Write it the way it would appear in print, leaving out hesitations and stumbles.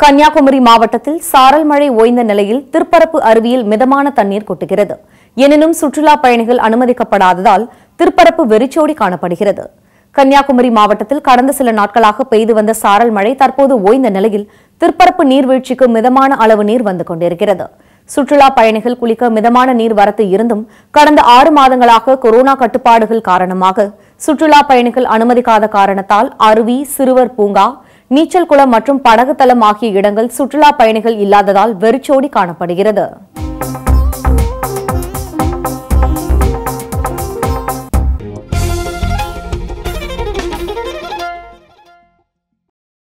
கன்னியாகுமரி மாவட்டத்தில் சாரல் மழை ஓய்ந்த நிலையில் திருப்பரப்பு அருவியில் மிதமான தண்ணீர் கொட்டுகிறது. எனினும் சுற்றுலா பயணிகள் அனுமதிக்கப்படாததால் திருப்பரப்பு வெறிச்சோடி காணப்படுகிறது. கன்னியாகுமரி மாவட்டத்தில் கடந்த சில நாட்களாக பெய்து வந்த சாரல் மழை தற்போது ஓய்ந்த நிலையில் திருப்பரப்பு நீர்வீழ்ச்சிக்கு மிதமான அளவு நீர் வந்து கொண்டிருக்கிறது. சுற்றுலா பயணிகள் குளிக்க மிதமான நீர் வரத்து இருந்தும் கடந்த 6 மாதங்களாக கொரோனா கட்டுப்பாடுகள் காரணமாக சுற்றுலா பயணிகள் அனுமதிக்காத காரணத்தால் அருவி, சிறுவர் பூங்கா, நீச்சல் குளம் மற்றும் படகு தளம் ஆகிய இடங்கள் சுற்றுலா பயணிகள் இல்லாததால் வெறிச்சோடி காணப்படுகிறது.